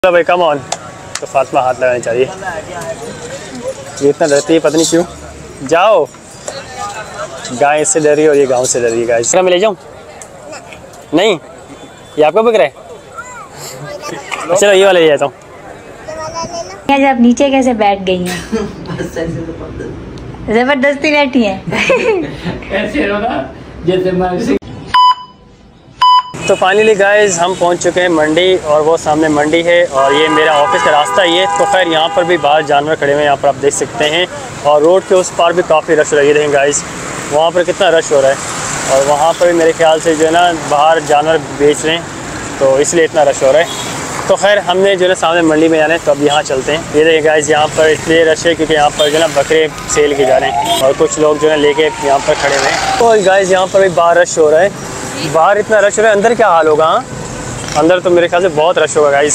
चलो भाई come on. तो फातिमा हाथ लगानी चाहिए, ये इतना डरती है पता नहीं क्यों। जाओ, गाय इससे डरी और ये गांव से डरी है। गाय मैं ले जाऊँ? नहीं, ये आपका बिक रहा है। चलो ये वाला ले जाता हूँ। जब नीचे कैसे बैठ गई हैं? जबरदस्ती बैठी हैं। तो फाइनली गाइस हम पहुंच चुके हैं मंडी, और वो सामने मंडी है और ये मेरा ऑफिस का रास्ता ही है। तो खैर यहाँ पर भी बाहर जानवर खड़े हुए हैं, यहाँ पर आप देख सकते हैं। और रोड के उस पार भी काफ़ी रश हो रहा है, ये देखें गाइस वहाँ पर कितना रश हो रहा है। और वहाँ पर भी मेरे ख्याल से जो है ना बाहर जानवर बेच रहे हैं, तो इसलिए इतना रश हो रहा है। तो खैर हमने जो है सामने मंडी में जाना है, तो अब यहाँ चलते हैं। ये देखिए गाइस यहाँ पर इसलिए रश है क्योंकि यहाँ पर जो है ना बकरे सेल किए जा रहे हैं और कुछ लोग जो है लेके यहाँ पर खड़े हुए हैं। तो गाइस यहाँ पर भी बाहर रश हो रहा है, बाहर इतना रश हो रहा है। अंदर क्या हाल होगा? अंदर तो मेरे ख्याल से बहुत रश होगा गाइस।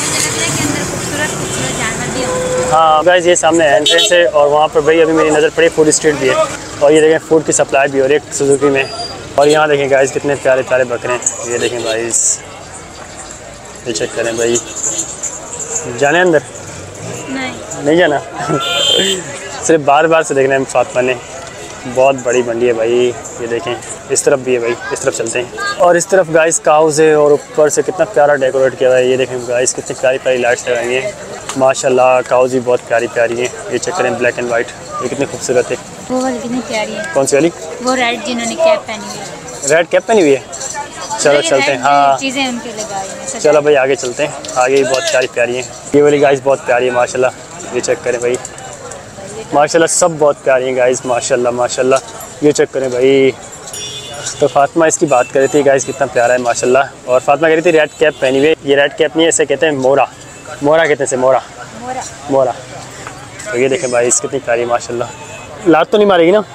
हाँ गाइस ये सामने एंट्रेंस है और वहाँ पर भाई अभी मेरी नज़र पड़ी फूड स्ट्रीट भी है, और ये देखें फूड की सप्लाई भी हो रही है सुजुकी में। और यहाँ देखें गाइस कितने प्यारे प्यारे बकरे हैं, ये देखें गाइस, ये चेक करें भाई। जाने अंदर? नहीं जाना। सिर्फ बार बार से देखना है फातिमा ने। बहुत बड़ी मंडी है भाई, ये देखें इस तरफ भी है भाई, इस तरफ चलते हैं। और इस तरफ गाइस काउज है और ऊपर से कितना प्यारा डेकोरेट किया हुआ है। ये देखें गाइस कितनी प्यारी प्यारी लाइट्स लगाई हैं माशाल्लाह। काउज भी बहुत प्यारी प्यारी है, ये चेक करें ब्लैक एंड वाइट, ये कितनी खूबसूरत है। वो वाली कितनी प्यारी है। कौन सी वाली? वो रेड जिन्होंने कैप पहनी हुई है। रेड कैप पहनी हुई है। चलो चलते हैं। हाँ चीज़ें उनके लगाई हैं। चलो भाई आगे चलते हैं, आगे भी बहुत प्यारी प्यारी हैं। ये वाली गाइस बहुत प्यारी है माशाल्लाह, ये चेक करें भाई माशाल्लाह, सब बहुत प्यारी हैं गाइस माशाल्लाह माशाल्लाह, ये चेक करें भाई। तो फातिमा इसकी बात कर रही थी गाइस कितना प्यारा है माशाल्लाह। और फातिमा कह रही थी रेड कैप पहनी हुई है। ये रेड कैप नहीं है, इसे कहते हैं मोरा, मोरा कहते हैं इसे, मोरा मोरा। तो ये देखें भाई कितनी प्यारी माशाल्लाह। लात तो नहीं मारेगी ना?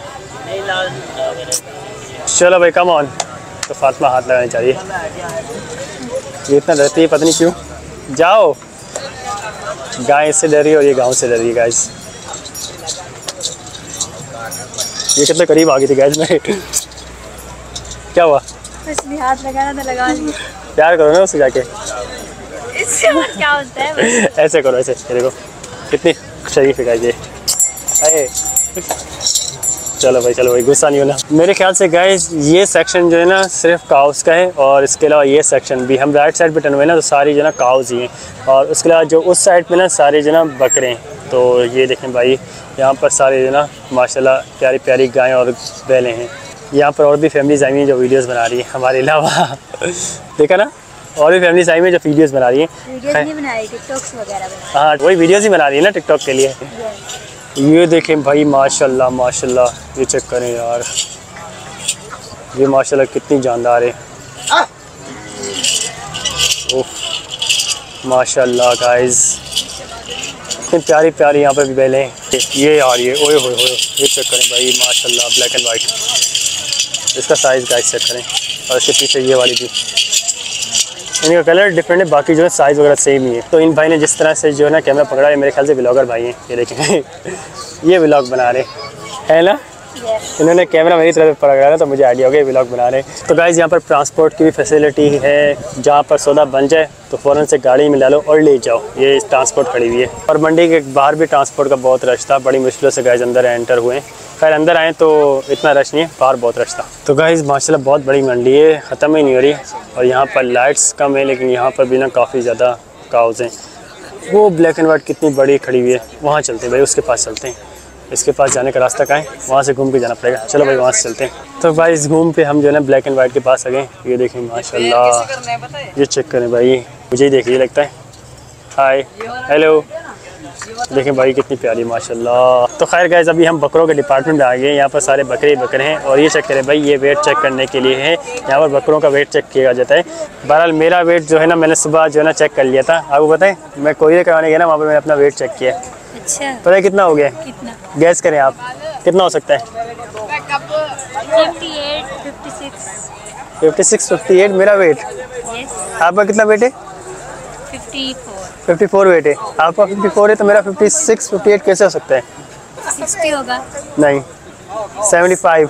चलो भाई कम ऑन। तो फातिमा हाथ लगानी चाहिए, ये इतना डरती है पता नहीं क्यों। जाओ, गाय इससे डरी और ये गांव से डरी है गाइस। ये कितने करीब आ गई थी गाइस में। क्या हुआ? इसलिए हाथ लगाना था, लगा लिया। प्यार करो ना उससे जाके। इससे क्या होता है? ऐसे करो, ऐसे देखो कितनी शरीफ है गाइस ये। अरे चलो भाई गुस्सा नहीं होना। मेरे ख्याल से गाइस ये सेक्शन जो है ना सिर्फ काउस का है, और इसके अलावा ये सेक्शन भी, हम राइट साइड पे टर्न हुए ना तो सारी जो है ना काउस ही हैं, और उसके अलावा जो उस साइड पे ना सारे जो है ना बकरे हैं। तो ये देखें भाई यहाँ पर सारे जो है ना माशाल्लाह प्यारी प्यारी गायें और बैलें हैं। यहाँ पर और भी फैमिलीज आई हैं जो वीडियोस बना रही हैं हमारे अलावा। देखा ना, और भी फैमिलीज आई हैं जो वीडियोस बना रही हैं। वीडियोस नहीं बना रही, टिकटॉक्स वगैरह बना। हाँ वही वीडियोस ही बना रही है ना टिकटॉक के लिए। ये देखें भाई माशाल्लाह माशाल्लाह, ये चेक करें यार, ये माशाल्लाह कितनी जानदार है। ओह माशाल्लाह गाइस कितनी प्यारी प्यारी यहाँ पर भी बैलें हैं। ये यार ये ओए होए होए, ये चेक करें भाई माशाल्लाह ब्लैक एंड वाइट, इसका साइज़ गाइस चेक करें। और इसके पीछे ये वाली भी, इनका कलर डिफरेंट है, बाकी जो है साइज़ वगैरह सेम ही है। तो इन भाई ने जिस तरह से जो है ना कैमरा पकड़ा है, मेरे ख्याल से व्लॉगर भाई हैं। ये देखें ये व्लॉग बना रहे हैं ना, इन्होंने कैमरा मेरी तरफ पकड़ा है तो मुझे आइडिया हो गया व्लॉग बना रहे हैं। तो गाइज़ यहाँ पर ट्रांसपोर्ट की भी फैसिलिटी है, जहाँ पर सौदा बन जाए तो फ़ौरन से गाड़ी में डालो और ले जाओ। ये ट्रांसपोर्ट खड़ी हुई है। और मंडी के बाहर भी ट्रांसपोर्ट का बहुत रश था, बड़ी मुश्किलों से गाइज़ अंदर एंटर हुए। खैर अंदर आए तो इतना रश नहीं है, बाहर बहुत रश था। तो गाइज़ माशाल्लाह बहुत बड़ी मंडी है, ख़त्म ही नहीं हो रही। और यहाँ पर लाइट्स कम है, लेकिन यहाँ पर भी ना काफ़ी ज़्यादा काउज़ हैं। वो ब्लैक एंड वाइट कितनी बड़ी खड़ी हुई है, वहाँ चलते हैं भाई, उसके पास चलते हैं। इसके पास जाने का रास्ता कहाँ है? वहाँ से घूम के जाना पड़ेगा। चलो भाई वहाँ से चलते हैं। तो भाई इस घूम पे हम जो है ना ब्लैक एंड वाइट के पास आ गए। ये देखें माशाल्लाह, ये चेक करें भाई, मुझे ही देखिए लगता है। हाय हेलो, देखें भाई कितनी प्यारी माशाल्लाह। तो खैर गाइस अभी हम बकरों के डिपार्टमेंट में आ गए। यहाँ पर सारे बकरे बकरे हैं, और ये चेक करें भाई, ये वेट चेक करने के लिए है। यहाँ पर बकरों का वेट चेक किया जाता है। बहरहाल मेरा वेट जो है ना मैंने सुबह जो है ना चेक कर लिया था। आपको बताएं, मैं कोरियर करवाने गया ना, वहाँ पर मैंने अपना वेट चेक किया। अच्छा, पता है कितना हो गया? कितना? गैस करें आप, कितना हो सकता है? 56 58 मेरा वेट। आपका कितना वेट है? 54 वेट है आपका। 54 है तो मेरा 56 58 कैसे हो सकता है? 60 होगा। नहीं 75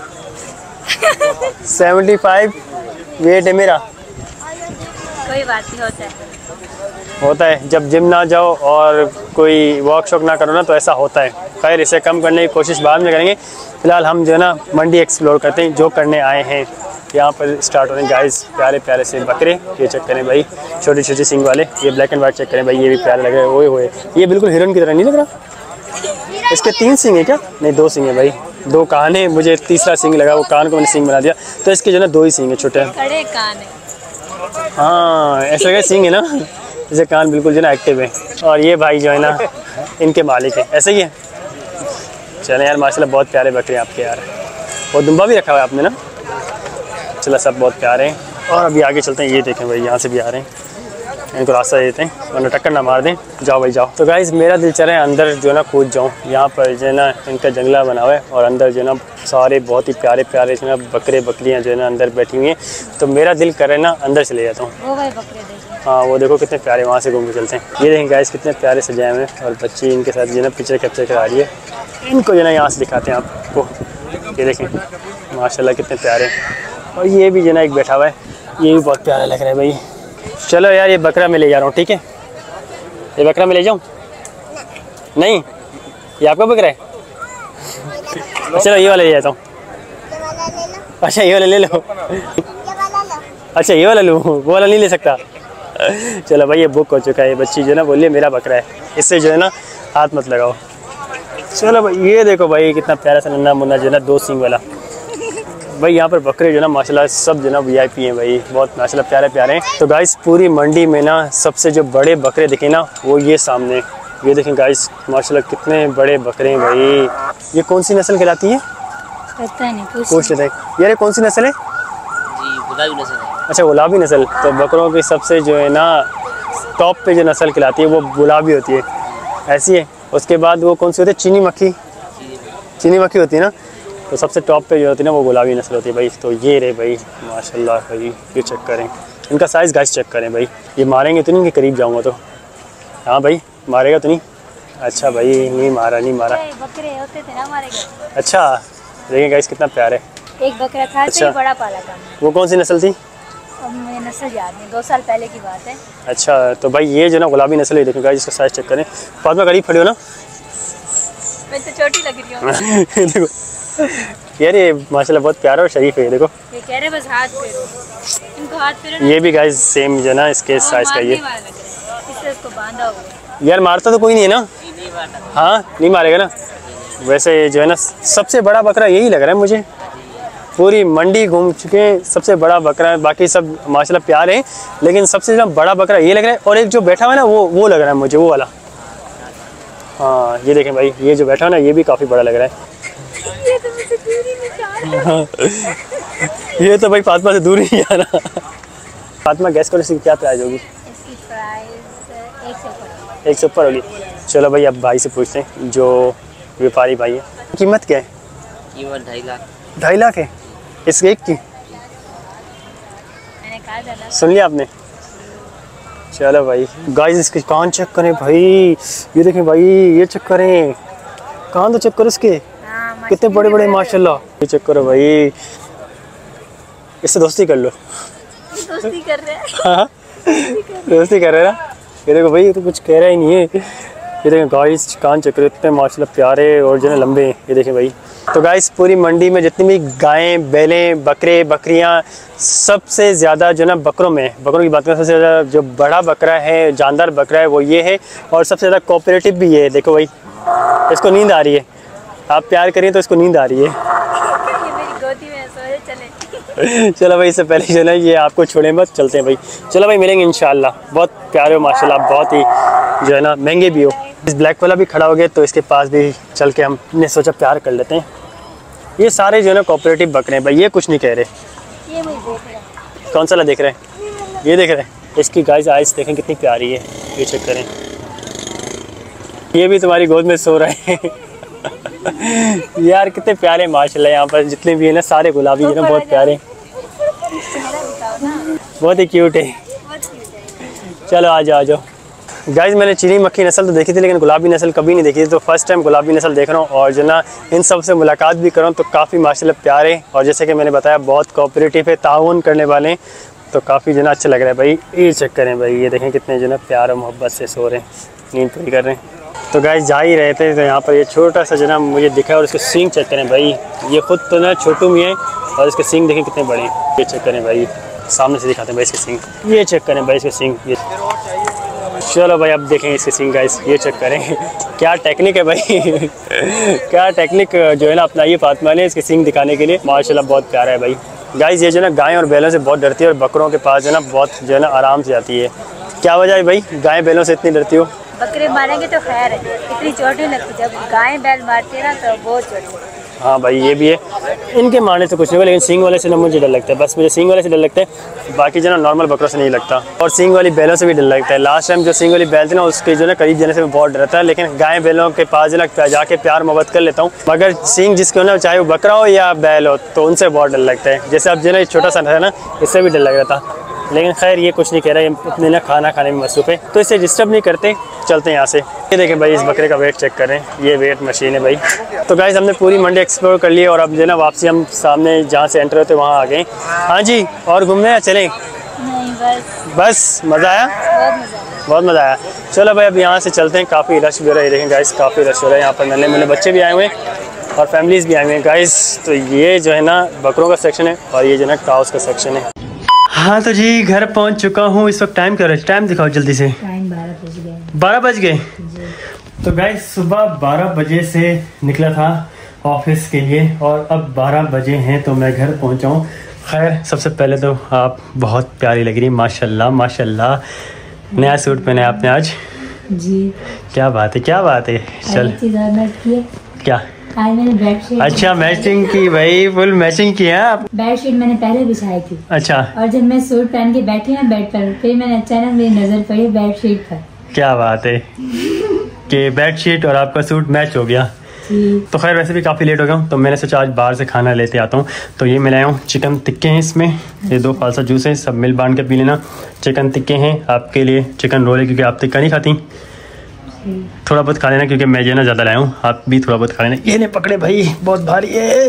वेट है मेरा। कोई बात नहीं, होता है। होता है जब जिम ना जाओ और कोई वर्कशॉप ना करो ना, तो ऐसा होता है। खैर इसे कम करने की कोशिश बाद में करेंगे। फिलहाल हम जो है ना मंडी एक्सप्लोर करते हैं, जो करने आए हैं। यहाँ पर स्टार्ट हो रहे हैं गाइस प्यारे प्यारे से बकरे। ये चेक करें भाई, छोटे छोटे सिंग वाले। ये ब्लैक एंड वाइट चेक करें भाई, ये भी प्यारे लग रहे हैं। ओए होए, ये बिल्कुल हिरन की तरह नहीं लग रहा। इसके 3 सिंग है क्या? नहीं 2 सिंग है भाई, 2 कान है। मुझे तीसरा सिंग लगा, वो कान को मैंने सिंग बना दिया। तो इसके जो है ना 2 ही सिंग है, छोटे बड़े कान है। हाँ ऐसा लगा सिंग है ना, जैसे कान बिल्कुल जो है ना एक्टिव है। और ये भाई जो है ना इनके मालिक है, ऐसे ही है। चले यार माशाल्लाह बहुत प्यारे बकरे आपके यार। और दुम्बा भी रखा हुआ है आपने ना। चलो सब बहुत प्यारे हैं। और अभी आगे चलते हैं। ये देखें भाई, यहाँ से भी आ रहे हैं। इनको रास्ता देते हैं वरना टक्कर ना मार दें। जाओ भाई जाओ। तो गाइस मेरा दिल चाह रहा है अंदर जो है ना कूद जाऊँ। यहाँ पर जो है ना इनका जंगला बना हुआ है और अंदर जो है ना सारे बहुत ही प्यारे प्यारे जो है ना बकरे बकरियाँ जो है ना अंदर बैठी हुई हैं। तो मेरा दिल कर रहा है ना अंदर चले जाता हूँ। हाँ वो देखो कितने प्यारे, वहाँ से घूम के चलते हैं। ये देखें गाइस कितने प्यारे सजाए हुए हैं। और बच्ची इनके साथ जो है ना पिक्चर कैप्चर करा रही है। इनको जो है ना यहाँ से दिखाते हैं आपको। ये देखें माशाल्लाह कितने प्यारे। और ये भी जो है ना एक बैठा हुआ है, ये भी बहुत प्यारा लग रहा है भाई। चलो यार ये बकरा मैं ले जा रहा हूँ, ठीक है? ये बकरा मैं ले जाऊँ? नहीं ये आपका बकरा है? चलो ये वाला ले जाता हूँ। अच्छा ये वाला ले लो। अच्छा ये वाला लूँ, वो वाला नहीं ले सकता। चलो भाई ये बुक हो चुका है। ये बच्ची जो है ना बोलिए मेरा बकरा है, इससे जो है ना हाथ मत लगाओ। चलो भाई ये देखो भाई कितना प्यारा सा नन्ना मुन्ना जो है ना 2 सिंग वाला। भाई यहाँ पर बकरे जो है ना माशाल्लाह सब जो है ना VIP हैं भाई, बहुत माशाल्लाह प्यारे प्यारे हैं। तो गाइस पूरी मंडी में ना सबसे जो बड़े बकरे दिखे ना वो ये सामने। ये देखें गाइस माशाल्लाह कितने बड़े बकरे हैं भाई। ये कौन सी नस्ल कहलाती है? पता नहीं, पूछ लेते हैं। यार कौन सी नस्ल है? जी गुलाबी नस्ल है। अच्छा गुलाबी नस्ल। तो बकरों की सबसे जो है ना टॉप पे जो नस्ल कहलाती है वो गुलाबी होती है, ऐसी है। उसके बाद वो कौन सी होती है? चीनी मक्खी। चीनी मक्खी होती है ना। तो सबसे टॉप पे जो होती है ना वो गुलाबी नस्ल होती है भाई। तो ये रहे भाई माशाल्लाह भाई, ये चेक करें इनका साइज़ गाइस चेक करें भाई। ये मारेंगे तो नहीं, इनके करीब जाऊँगा तो। हाँ भाई मारेगा तो नहीं? अच्छा भाई नहीं मारा, नहीं मारा। बकरे होते थे ना हमारे घर। अच्छा देखिए गाइस कितना प्यारा है। एक बकरा था, अच्छा। बड़ा पाला था। वो कौन सी नस्ल थी? अब मुझे नस्ल याद नहीं, 2 साल पहले की बात है। अच्छा तो भाई ये जो ना गुलाबी नस्ल है, देखो गाइस इसका साइज़ चेक करें। फातिमा करीब खड़ी हो ना। मैं तो छोटी लग रही हूँ। देखो यार ये माशाल्लाह बहुत प्यारा और शरीफ है। देखो ये कह रहे बस हाथ फेरो, इनको हाथ फेरो ना। ये भी गाइस सेम जो ना इसके साइज़ का ये। इससे उसको बांधा हुआ। यार मारता तो कोई नहीं है ना? नहीं मारता। हाँ नहीं मारेगा ना। वैसे जो है ना सबसे बड़ा बकरा यही लग रहा है मुझे। पूरी मंडी घूम चुके हैं, सबसे बड़ा बकरा है। बाकी सब माशाल्लाह प्यारे हैं, लेकिन सबसे बड़ा बकरा ये लग रहा है। और एक जो बैठा हुआ है ना वो लग रहा है मुझे, वो वाला। हाँ ये देखें भाई, ये जो बैठा है ना ये भी काफ़ी बड़ा लग रहा है। ये तो मुझसे दूर ही नहीं जा रहा। ये तो भाई फातिमा से दूर ही नहीं आ रहा। फातिमा गैस करो इसकी क्या प्राइस होगी? इसकी प्राइस 1 से ऊपर। 1 से ऊपर होगी। चलो भाई अब भाई से पूछते हैं जो व्यापारी भाई है, कीमत क्या है? कीमत 2.5 लाख। 2.5 लाख है इस एक की? मैंने कहा था ना। सुन लिया आपने? चलो भाई गाइस इसके कान चेक करें भाई। ये देखें भाई, ये चेक करें कान तो चेक करो इसके, हाँ, कितने बड़े बड़े माशाल्लाह। ये चेक करो भाई, इससे दोस्ती कर लो। दोस्ती कर रहे हैं। हाँ दोस्ती कर रहे हैं ना। ये देखो भाई, ये तो कुछ कह रहा ही नहीं है। ये देखें गाइस कान चेक करो, इतने माशाल्लाह प्यारे और जो है लंबे। ये देखें भाई। तो गाइस पूरी मंडी में जितनी भी गायें बैलें बकरे बकरियां, सबसे ज़्यादा जो ना बकरों की बात करें, सबसे ज़्यादा जो बड़ा बकरा है, जानदार बकरा है वो ये है। और सबसे ज़्यादा कोऑपरेटिव भी ये है। देखो भाई इसको नींद आ रही है, आप प्यार करिए तो इसको नींद आ रही है। ये मेरी गोदी में सोए चले। चलो भाई इससे पहले जो ना ये आपको छोड़े मत, चलते हैं भाई। चलो भाई मिलेंगे इंशाल्लाह। बहुत प्यारे हो माशाल्लाह, बहुत ही जो है ना महंगे भी हो। इस ब्लैक वाला भी खड़ा हो गया तो इसके पास भी चल के हमने सोचा प्यार कर लेते हैं। ये सारे जो है ना कोऑपरेटिव बकरे हैं भाई, ये कुछ नहीं कह रहे। ये मुझे देख रहा है। कौन सा ला देख रहे हैं? ये देख रहे हैं। इसकी गाइस आइस देखें कितनी प्यारी है। ये चेक करें, ये भी तुम्हारी गोद में सो रहे हैं। यार कितने प्यारे माशाल्लाह। यहाँ पर जितने भी है ना सारे गुलाबी है ना, बहुत प्यारे, बहुत ही क्यूट है। चलो आ जाओ आ जाओ। गाइस मैंने चीनी मक्खी नस्ल तो देखी थी, लेकिन गुलाबी नस्ल कभी नहीं देखी थी। तो फर्स्ट टाइम गुलाबी नस्ल देख रहा हूँ और जो ना इन सब से मुलाकात भी कर रहा हूँ। तो काफ़ी माशाल्लाह प्यारे, और जैसे कि मैंने बताया बहुत कोऑपरेटिव है, ताउन करने वाले हैं। तो काफ़ी जो ना अच्छा लग रहा है भाई। ये चेक करें भाई, ये देखें कितने जो ना प्यार और मोहब्बत से सो रहे हैं, नींद पूरी कर रहे हैं। तो गाइस जा ही रहे थे तो यहाँ पर ये छोटा सा जो ना मुझे दिखा और उसके सींग चेक करें भाई। ये खुद तो ना छोटू में है और इसके सींग देखें कितने बड़े हैं। ये चेक करें भाई, सामने से दिखाते हैं भाई इसके सींग। ये चेक करें भाई इसके सींग। ये चलो भाई अब देखें इसके सींग गाइस, ये चेक करें क्या टेक्निक है भाई क्या टेक्निक जो है ना अपना ये फातिमा ने इसके सींग दिखाने के लिए। माशाल्लाह बहुत प्यारा है भाई। गाइस ये जो ना गाय और बैलों से बहुत डरती है और बकरों के पास जो ना बहुत जो है ना आराम से जाती है। क्या वजह है भाई गाय बैलों से इतनी डरती हो? बकरे मारेंगे तो खैर है, इतनी चोट नहीं लगती, जब गाय बैल मारती है ना तो बहुत चोट लगती है। हाँ भाई ये भी है, इनके मारने से कुछ नहीं होगा, लेकिन सींग वाले से ना मुझे डर लगता है। बस मुझे सींग वाले से डर लगता है, बाकी जो ना नॉर्मल बकरों से नहीं लगता। और सींग वाली बैलों से भी डर लगता है। लास्ट टाइम जो सींग वाली बैल थी ना उसके जो ना करीब जाने से मैं बहुत डरता है, लेकिन गाय बैलों के पास जो ना जाके प्यार मोहब्बत कर लेता हूँ। मगर सींग जिसके ना चाहे वो बकरा हो या बैल हो तो उनसे बहुत डर लगता है। जैसे अब जो ना छोटा सा था ना, इससे भी डर लग रहा था, लेकिन खैर ये कुछ नहीं कह रहा है, अपने ना खाना खाने में मसरूफ़ है तो इसे डिस्टर्ब नहीं करते। चलते हैं यहाँ से। ये देखें भाई इस बकरे का वेट चेक करें, ये वेट मशीन है भाई। तो गाइस हमने पूरी मंडी एक्सप्लोर कर ली और अब जो ना वापसी हम सामने जहाँ से एंटर होते वहाँ आ गए। हाँ जी, और घूमने या चलें? नहीं बस मज़ा आया, बहुत मज़ा आया। चलो भाई अब यहाँ से चलते हैं। काफ़ी रश भी हो रहा है, देखें गाइस काफ़ी रश हो रहा है यहाँ पर। नन्हे बच्चे भी आए हुए हैं और फैमिलीज़ भी आए हुए हैं गाइस। तो ये जो है ना बकरों का सेक्शन है और ये जो है काउस का सेक्शन है। हाँ तो जी घर पहुंच चुका हूँ। इस वक्त टाइम क्या है? टाइम दिखाओ जल्दी से। टाइम 12 बज गए। 12 बज गए। तो गाइस सुबह 12 बजे से निकला था ऑफिस के लिए और अब 12 बजे हैं तो मैं घर पहुंचा हूँ। खैर सबसे पहले तो आप बहुत प्यारी लग रही, माशाल्लाह माशाल्लाह। नया सूट पहने आपने आज जी। क्या बात है, क्या बात है। चल क्या आज मैंने बेडशीट, अच्छा मैचिंग की भाई, फुल मैचिंग की है आप। बेडशीट मैंने पहले बिछाई थी। अच्छा। और जब मैं सूट पहन के बैठी ना बेड पर, फिर मैंने अचानक मेरी नजर पड़ी बेडशीट पर। क्या बात है कि बेडशीट और आपका सूट मैच हो गया। तो खैर वैसे भी काफ़ी लेट हो गया हूँ तो मैंने सोचा आज बाहर से खाना लेते आता हूँ। तो ये मैं लाया हूँ चिकन टिक्के हैं, इसमें ये 2 फालसा जूस है, सब मिल बांध के पी लेना। चिकन टिक्के हैं आपके लिए, चिकन रोल है क्योंकि आप टिक्का नहीं खाती, थोड़ा बहुत खा लेना क्योंकि मैं जो ना ज़्यादा लाया हूँ, आप भी थोड़ा बहुत खा लेना। ये नहीं पकड़े भाई बहुत भारी है,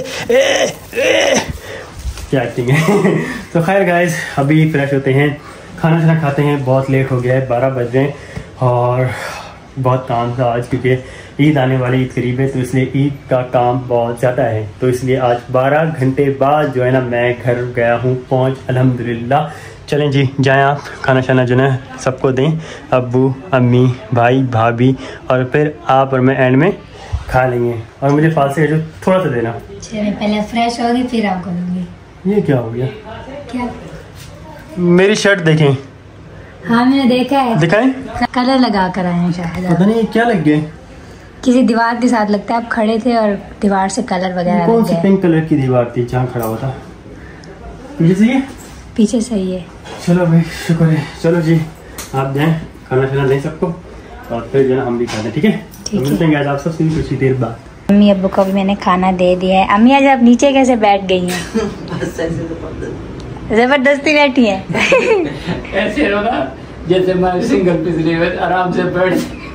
क्या एक्टिंग है तो खैर गाइस अभी फ्रेश होते हैं, खाना शाना खाते हैं। बहुत लेट हो गया है, 12 बज रहे हैं और बहुत काम था आज क्योंकि ईद आने वाली, ईद करीब है तो इसलिए ईद का काम बहुत ज़्यादा है। तो इसलिए आज 12 घंटे बाद जो है ना मैं घर गया हूँ पहुँच अल्हम्दुलिल्लाह। चलें जी जाएं आप, खाना शाना जो है सबको दें, अब्बू अम्मी भाई भाभी और फिर आप और मैं एंड में खा लेंगे। और मुझे फालसे जो थोड़ा सा देना। चलिए पहले फ्रेश होगी फिर आपको दूंगी। ये क्या हो गया? क्या? मेरी शर्ट देखें। हाँ मैंने देखा है। दिखाएं? कलर लगा कर आए हैं शायद। पता नहीं क्या लग गए, किसी दीवार के साथ लगता है, आप खड़े थे और दीवार से कलर वगैरह। कौन सी पिंक कलर की दीवार थी जहाँ खड़ा हुआ था? पीछे से ये? पीछे सही है। चलो भाई शुक्र है। चलो जी आप जाएं, खाना शाना दें सबको और फिर जो है हम भी खाते हैं, ठीक है? तो मिलते हैं आज आप सबसे कुछ ही देर बाद। अम्मी अब्बू को भी मैंने खाना दे दिया है। अम्मी आज आप नीचे कैसे बैठ गई हैं? जबरदस्ती बैठी है ऐसे होगा जैसे मैं सिंगल पिछली बार आराम से बैठ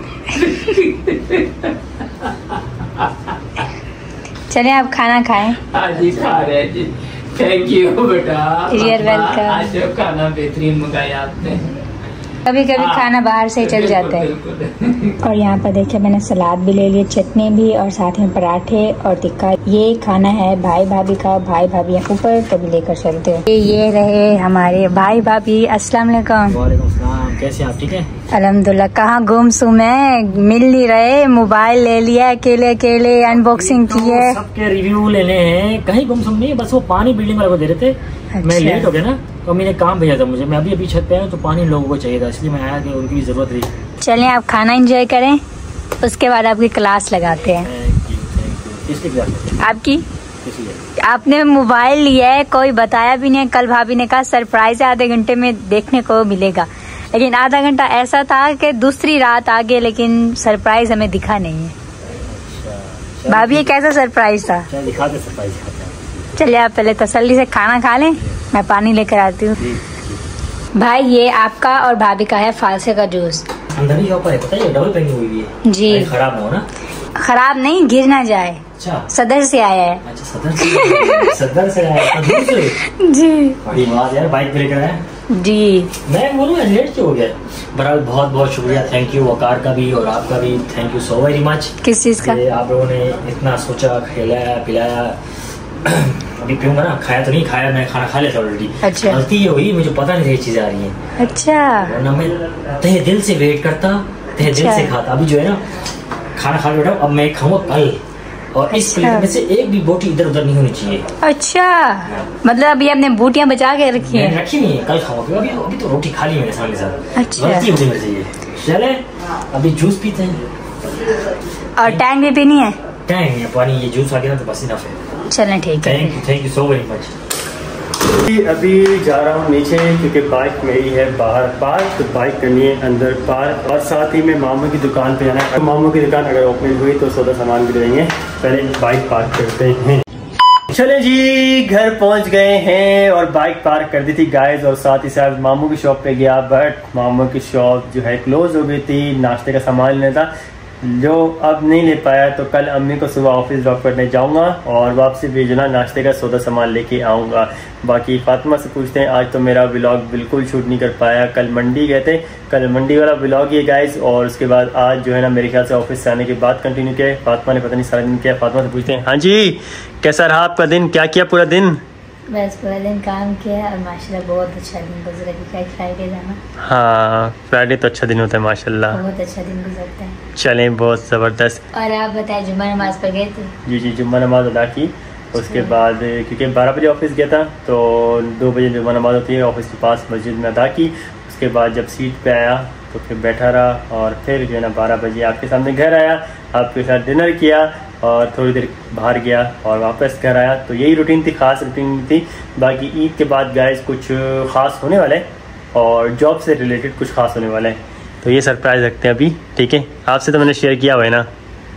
चले आप खाना खाएं। आज ही खा रहे हैं जी। थैंक यू बेटा, You're welcome। आज जो खाना बेहतरीन मंगाया आपने। कभी कभी खाना बाहर से चल जाता है। और यहाँ पर देखिए मैंने सलाद भी ले लिया, चटनी भी और साथ में पराठे और टिक्का। ये खाना है भाई भाभी का, भाई भाभी ऊपर कभी लेकर चलते हैं। ये रहे हमारे भाई भाभी। अस्सलाम वालेकुम। वालेकुम सलाम, कैसे आप? ठीक है अल्हम्दुलिल्लाह। कहाँ गुमसुम है, मिल नहीं रहे। मोबाइल ले लिया अकेले अकेले, अनबॉक्सिंग की है। सबके रिव्यू लेने हैं, कहीं गुमसुम नहीं, बस वो पानी बिल्डिंग वाले को दे रहे थे। अच्छा। मैं लेट हो गया ना तो मैंने काम भेजा था मुझे, मैं अभी छत पे आया तो पानी लोगों को चाहिए था इसलिए मैं आया कि उनकी भी जरूरत रही। चलें आप खाना एंजॉय करें, उसके बाद आपकी क्लास लगाते हैं। किसकी क्लास? आपकी। किसकी? आपने मोबाइल लिया है, कोई बताया भी नहीं। कल भाभी ने कहा सरप्राइज आधे घंटे में देखने को मिलेगा, लेकिन आधा घंटा ऐसा था कि दूसरी रात आ गई लेकिन सरप्राइज हमें दिखा नहीं है। भाभी ये कैसा सरप्राइज था? दिखा दे सरप्राइज। चलिए आप पहले तसल्ली से खाना खा लें, मैं पानी लेकर आती हूँ। भाई ये आपका और भाभी का है फालसे का जूस। अंदर ही है पता है, डबल पैकिंग हुई है जी। खराब हो ना? खराब नहीं, गिर ना जाए। अच्छा सदर से आया है। अच्छा सदर से आया था, दूर से? जी बड़ी बात यार, बाइक पे लेकर आया। जी। मैं बोलूँ लेट क्यों हो गया। बहरहाल बहुत बहुत शुक्रिया, थैंक यू वकार का भी और आपका भी, thank you so very much. किस चीज़ का? आप लोगों ने इतना सोचा, खिलाया पिलाया। अभी पीऊंगा ना, खाया तो नहीं, खाया मैं खाना खा लिया था ऑलरेडी। अच्छा। गलती ये हुई, मुझे पता नहीं ये चीजें आ रही हैं। अच्छा। वरना मैं तहे दिल से वेट करता, तहे दिल से खाता। अभी जो है ना खाना खा बैठा, अब मैं खाऊंगा कल, और इस प्लेट में से एक भी बोटी इधर उधर नहीं होनी चाहिए। अच्छा, मतलब अभी आपने बोटियां बचा के रखी हैं? रखी नहीं है, कल खाऊंगा। अभी तो रोटी खा ली मैंने सामने साथ। अच्छा। गलती होगी मेरे से ये। चले अभी जूस पीते हैं। और टैंग भी पीनी है? टैंग नहीं है, पानी, ये जूस आ गया ना तो बस इनफ है। चलें ठीक है। Thank you so very much. अभी जा रहा हूँ नीचे क्योंकि बाइक मेरी है बाहर पार्क, तो बाइक करनी है अंदर पार्क, और साथ ही में मामू की दुकान पे जाना है। मामू की दुकान अगर ओपन हुई तो सौदा सामान भी देंगे, पहले बाइक पार्क करते हैं। चले जी, घर पहुंच गए हैं और बाइक पार्क कर दी थी गाइस, और साथ ही साथ मामू की शॉप पे गया, बट मामू की शॉप जो है क्लोज हो गई थी। नाश्ते का सामान लेना था जो अब नहीं ले पाया, तो कल अम्मी को सुबह ऑफिस ड्रॉप करने जाऊंगा और वापसी भेजना नाश्ते का सौदा सामान लेके आऊंगा। बाकी फातिमा से पूछते हैं, आज तो मेरा व्लॉग बिल्कुल शूट नहीं कर पाया, कल मंडी गए थे, कल मंडी वाला व्लॉग ये गाइस, और उसके बाद आज जो है ना मेरे ख्याल से ऑफिस से आने के बाद कंटिन्यू किया। फातिमा ने पता नहीं सारा दिन किया। फातिमा से पूछते हैं, हाँ जी कैसा रहा आपका दिन, क्या किया पूरा दिन? बस पूरा दिन काम किया और माशाल्लाह बहुत अच्छा दिन गुजरा, क्योंकि फ्राइडे था ना। हाँ फ्राइडे तो अच्छा दिन होता है माशाल्लाह, बहुत अच्छा दिन गुजरता है। चलें बहुत ज़बरदस्त। और आप बताएं, जुम्मा नमाज पढ़ गए थे? जी जी, जुम्मा नमाज अदा की। उसके बाद क्योंकि 12 बजे ऑफिस गया था तो 2 बजे जुम्मा नमाज होती है, ऑफिस के पास मस्जिद में अदा की। उसके बाद जब सीट पे आया तो फिर बैठा रहा, और फिर जो है ना 12 बजे आपके सामने घर आया, आपके साथ डिनर किया और थोड़ी देर बाहर गया और वापस घर आया। तो यही रूटीन थी, ख़ास रूटीन थी। बाकी ईद के बाद गाइस कुछ ख़ास होने वाला है और जॉब से रिलेटेड कुछ ख़ास होने वाला है, तो ये सरप्राइज़ रखते हैं अभी, ठीक है? आपसे तो मैंने शेयर किया हुआ है ना?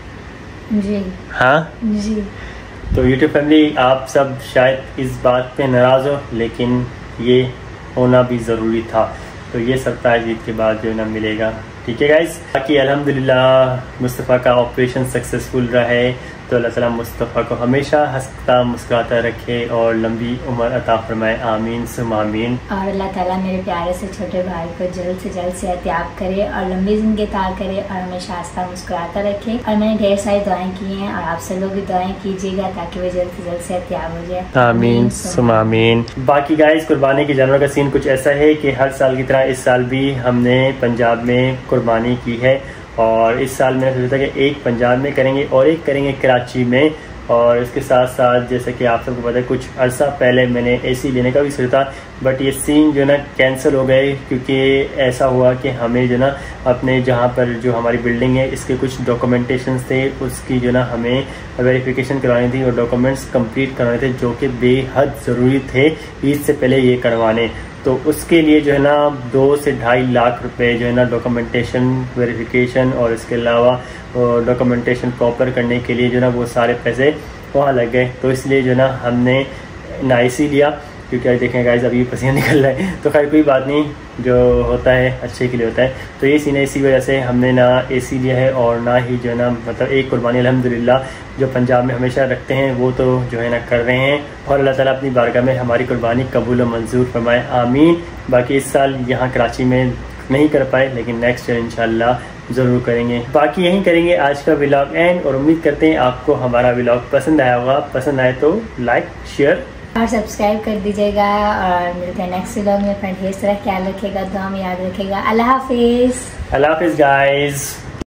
जी हाँ जी। तो यूट्यूब फैमिली आप सब शायद इस बात पे नाराज़ हो, लेकिन ये होना भी ज़रूरी था। तो ये सरप्राइज़ ईद के बाद जो है ना मिलेगा, ठीक है गाइस? बाकी अल्हम्दुलिल्लाह मुस्तफ़ा का ऑपरेशन सक्सेसफुल रहा है, तो अल्लाह ताला मुस्तफ़ा को हमेशा हंसता मुस्कुराता रखे और लंबी उम्र अता फरमाए, आमीन सुम आमीन। और अल्लाह ताला मेरे प्यारे से छोटे भाई को जल्द से जल्द सेहतयाब करे और लंबी जिंदगी अता करे और हमेशा हंसता मुस्कुराता रखे। और मैंने ढेर सारी दुआएं की हैं और आप सब लोग भी दुआएं कीजिएगा ताकि वो जल्द से जल्द सेहतयाब हो जाए, आमीन सुम आमीन। बाकी गाइस कुर्बानी के जानवर का सीन कुछ ऐसा है कि हर साल की तरह इस साल भी हमने पंजाब में कुर्बानी की है, और इस साल मैंने सोचा था कि एक पंजाब में करेंगे और एक करेंगे कराची में। और इसके साथ साथ जैसे कि आप सबको पता है कुछ अर्सा पहले मैंने एसी लेने का भी सोचा था, बट ये सीन जो ना कैंसिल हो गए, क्योंकि ऐसा हुआ कि हमें जो ना अपने जहाँ पर जो हमारी बिल्डिंग है इसके कुछ डॉक्यूमेंटेशंस थे, उसकी जो ना हमें वेरिफिकेशन करवानी थी और डॉक्यूमेंट्स कंप्लीट करवाने थे, जो कि बेहद ज़रूरी थे ईद से पहले ये करवाने। तो उसके लिए जो है ना 2 से 2.5 लाख रुपए जो है ना डॉक्यूमेंटेशन वेरिफिकेशन और इसके अलावा डॉक्यूमेंटेशन प्रॉपर करने के लिए जो ना वो सारे पैसे वहाँ लग गए। तो इसलिए जो ना हमने ना एसी लिया, क्योंकि आज देखें गाइस अभी पसीना निकल रहा है, तो खैर कोई बात नहीं, जो होता है अच्छे के लिए होता है। तो ये सीन है, इसी वजह से हमने ना एसी लिया है और ना ही जो है ना मतलब एक कुर्बानी अल्हम्दुलिल्लाह जो पंजाब में हमेशा रखते हैं वो तो जो है ना कर रहे हैं, और अल्लाह ताला अपनी बारगाह में हमारी कुर्बानी कबूल और मंजूर फरमाए, आमीन। बाकी इस साल यहाँ कराची में नहीं कर पाए, लेकिन नेक्स्ट ईयर इंशाल्लाह ज़रूर करेंगे। बाकी यहीं करेंगे आज का व्लॉग एंड, और उम्मीद करते हैं आपको हमारा व्लॉग पसंद आया होगा। पसंद आए तो लाइक शेयर और सब्सक्राइब कर दीजिएगा, और मिलते हैं नेक्स्ट व्लॉग में। अपना ढेर सारा ख्याल रखिएगा, दुआ में याद रखिएगा। अल्लाह हाफिज़। अल्लाह हाफिज़ गाइस।